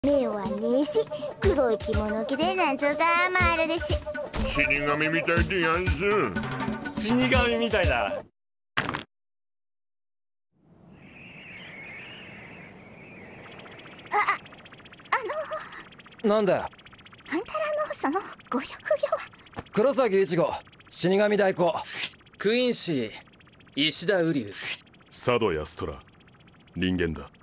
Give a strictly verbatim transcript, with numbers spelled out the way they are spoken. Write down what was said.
目はねえし、黒い着物着でなんとかもあるでし。 死神みたいでやんす。 死神みたいだ。 あ、あ、あのなんだよ。 あんたらのそのご職業は。 黒崎一護、死神代行。 クインシー石田瓜生。 佐渡安虎、人間だ。